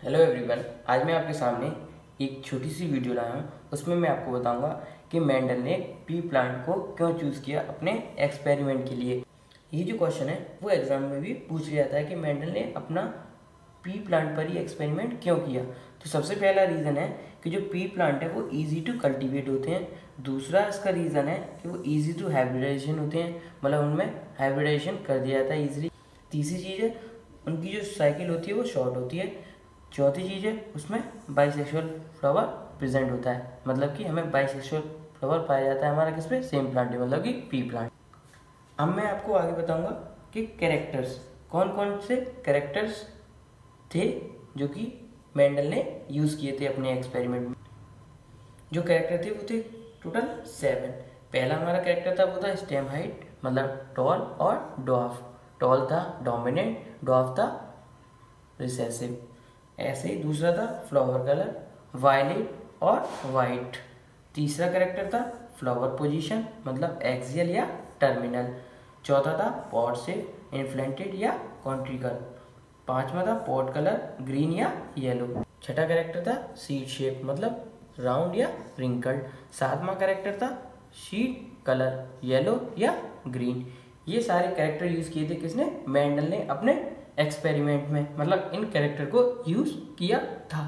Hello everyone, आज मैं आपके सामने एक छोटी सी वीडियो लाया हूँ। उसमें मैं आपको बताऊंगा कि मेंडल ने पी प्लांट को क्यों चूज़ किया अपने एक्सपेरिमेंट के लिए। ये जो क्वेश्चन है वो एग्जाम में भी पूछ लिया जाता है कि मेंडल ने अपना पी प्लांट पर ही एक्सपेरिमेंट क्यों किया। तो सबसे पहला रीज़न है कि जो पी प्लांट है वो ईजी टू कल्टिवेट होते हैं। दूसरा इसका रीज़न है कि वो ईजी टू हाइब्रिडाइजेशन होते हैं, मतलब उनमें हाइब्रिडाइजेशन कर दिया जाता है ईजिली। तीसरी चीज़ है उनकी जो साइकिल होती है वो शॉर्ट होती है। चौथी चीज़ है उसमें बाइसेक्सुअल फ्लावर प्रेजेंट होता है, मतलब कि हमें बाइसेक्सुअल फ्लावर पाया जाता है हमारा किस पे, सेम प्लांट में, मतलब कि पी प्लांट। अब मैं आपको आगे बताऊंगा कि कैरेक्टर्स, कौन कौन से कैरेक्टर्स थे जो कि मेंडल ने यूज़ किए थे अपने एक्सपेरिमेंट में। जो कैरेक्टर थे वो थे टोटल 7। पहला हमारा कैरेक्टर था वो था स्टेम हाइट, मतलब टॉल और डॉर्फ। टॉल था डोमिनेंट, डॉर्फ था रिसेसिव। ऐसे ही दूसरा था फ्लावर कलर, वायलेट और वाइट। तीसरा कैरेक्टर था फ्लावर पोजीशन, मतलब एक्सियल या टर्मिनल। चौथा था पॉट शेप, इन्फ्लेंटेड या कॉन्ट्रिकल। पांचवा था पॉट कलर, ग्रीन या येलो। छठा कैरेक्टर था सीड शेप, मतलब राउंड या रिंकल्ड। सातवां कैरेक्टर था सीड कलर, येलो या ग्रीन। ये सारे कैरेक्टर यूज किए थे किसने, मेंडल ने अपने एक्सपेरिमेंट में, मतलब इन कैरेक्टर को यूज किया था।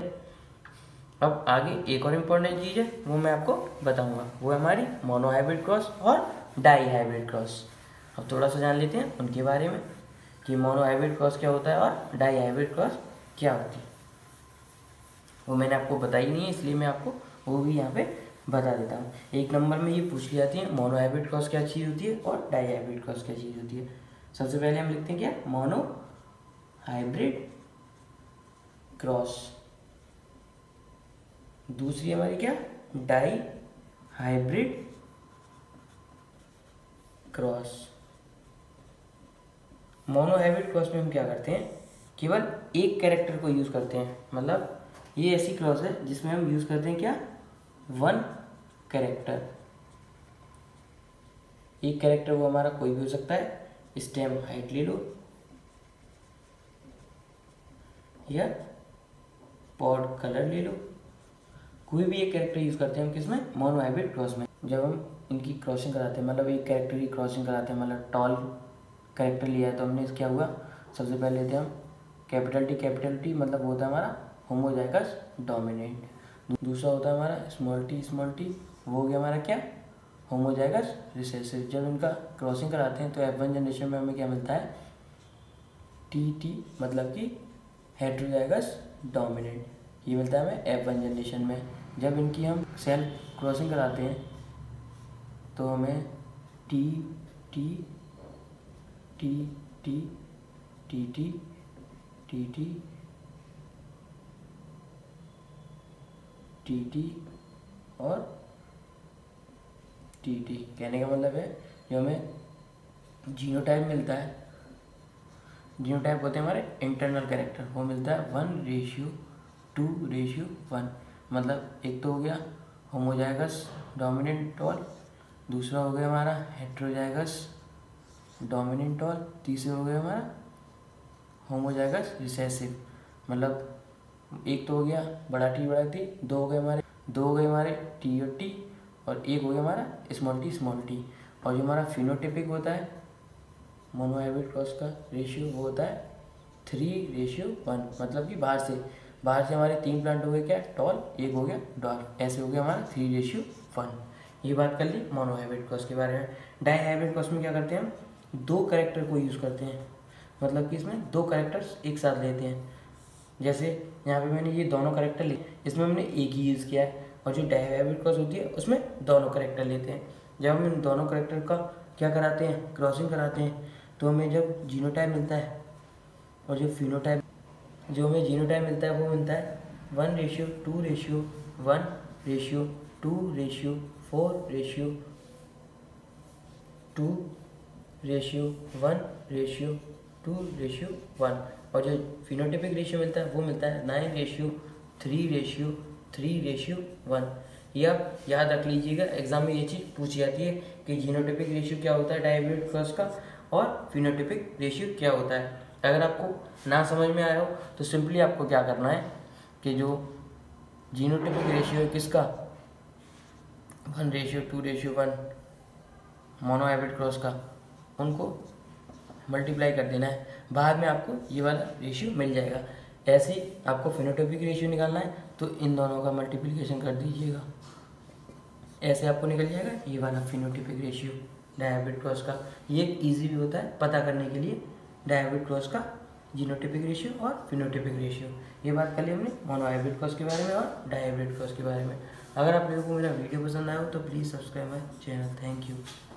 अब आगे एक और इम्पोर्टेंट चीज़ है वो मैं आपको बताऊंगा, वो है हमारी मोनो हाइब्रिड क्रॉस और डाई हाइब्रिड क्रॉस। अब थोड़ा सा जान लेते हैं उनके बारे में कि मोनो हाइब्रिड क्रॉस क्या होता है और डाई हाइब्रिड क्रॉस क्या होती है। वो मैंने आपको बताई नहीं है, इसलिए मैं आपको वो भी यहाँ पे बता देता हूँ। एक नंबर में ये पूछ ली जाती है मोनो हाइब्रिड क्रॉस क्या चीज़ होती है और डाई हाइब्रिड क्रॉस क्या चीज़ होती है। सबसे पहले हम लिखते हैं क्या, मोनो हाइब्रिड क्रॉस। दूसरी हमारी क्या, dihybrid cross. Monohybrid cross में हम क्या करते हैं, केवल एक कैरेक्टर को यूज करते हैं। मतलब ये ऐसी क्रॉस है जिसमें हम यूज करते हैं क्या, वन कैरेक्टर। एक कैरेक्टर वो हमारा कोई भी हो सकता है, स्टेम हाइट ले लो या पॉड कलर ले लो, कोई भी एक कैरेक्टर यूज करते हैं हम किसमें, मोनो हाइब्रिड क्रॉस में। जब हम इनकी क्रॉसिंग कराते हैं, मतलब एक कैरेक्टर की क्रॉसिंग कराते हैं, मतलब टॉल कैरेक्टर लिया है तो हमने क्या हुआ, सबसे पहले लेते हैं हम कैपिटल टी, मतलब वो होता है हमारा होमोजाइगस डोमिनेंट। दूसरा होता है हमारा स्मॉल टी, वो हो गया हमारा क्या, होमोजाइगस रिसेसिव। जब इनका क्रॉसिंग कराते हैं तो F1 जनरेशन में हमें क्या मिलता है, टी, मतलब कि हेट्रोजाइगस डोमिनेंट, ये मिलता है हमें F1 जनरेशन में। जब इनकी हम सेल क्रॉसिंग कराते हैं तो हमें T T T T T T T T T T और टी टी। कहने का मतलब है जो हमें जीनोटाइप मिलता है, जीनोटाइप होते हैं हमारे इंटरनल कैरेक्टर, वो मिलता है 1:2:1। मतलब एक तो हो गया होमोजाइगस डोमिनेंट टॉल, दूसरा हो गया हमारा हेट्रोजाइगस डोमिनेंट टॉल, तीसरा हो गया हमारा होमोजाइगस रिसेसिव। मतलब एक तो हो गया बड़ा टी, दो हो गए हमारे टी और एक हो गया हमारा स्मॉल टी। और जो हमारा फिनोटिपिक होता है मोनो हाइब्रिड क्रॉस का रेशियो वो होता है 3:1, मतलब कि बाहर से हमारे 3 प्लांट हो गए क्या, टॉल, एक हो गया डॉर्फ, ऐसे हो गया हमारा 3:1। ये बात कर ली मोनो हाइब्रिड क्रॉस के बारे में। डाई हाइब्रिड क्रॉस में क्या करते हैं हम, दो कैरेक्टर को यूज़ करते हैं, मतलब कि इसमें दो कैरेक्टर्स एक साथ लेते हैं। जैसे यहाँ पे मैंने ये दोनों कैरेक्टर लिए, इसमें हमने एक ही यूज़ किया है, और जो डाई हाइब्रिड क्रॉस होती है उसमें दोनों कैरेक्टर लेते हैं। जब हम इन दोनों कैरेक्टर का क्या कराते हैं, क्रॉसिंग कराते हैं, तो हमें जब जीनोटाइप मिलता है और जो फिनोटाइप, जो हमें जीनोटाइप मिलता है वो मिलता है 1:2:1:2:4:2:1:2:1। और जो फिनोटाइपिक रेशियो मिलता है वो मिलता है 9:3:3:1। ये आप याद रख लीजिएगा, एग्जाम में ये चीज़ पूछी जाती है कि जीनोटाइपिक रेशियो क्या होता है डाई हाइब्रिड क्रॉस का और फिनोटाइपिक रेशियो क्या होता है। अगर आपको ना समझ में आया हो तो सिंपली आपको क्या करना है, कि जो जीनोटाइपिक रेशियो है किसका 1:2:1 मोनोहाइब्रिड क्रॉस का, उनको मल्टीप्लाई कर देना है, बाद में आपको ये वाला रेशियो मिल जाएगा। ऐसे ही आपको फिनोटाइपिक रेशियो निकालना है तो इन दोनों का मल्टीप्लिकेशन कर दीजिएगा, ऐसे आपको निकल जाएगा ये वाला फिनोटाइपिक रेशियो डायहाइब्रिड क्रॉस का। ये इजी भी होता है पता करने के लिए, डायहाइब्रिड क्रॉस का जीनोटाइपिक रेशियो और फिनोटाइपिक रेशियो। ये बात कर ली हमने मोनोहाइब्रिड क्रॉस के बारे में और डायहाइब्रिड क्रॉस के बारे में। अगर आप लोगों को मेरा वीडियो पसंद आया हो तो please subscribe my channel. Thank you.